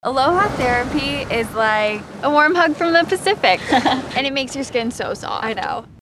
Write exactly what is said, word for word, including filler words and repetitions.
Aloha Therapy is like a warm hug from the Pacific. And it makes your skin so soft. I know.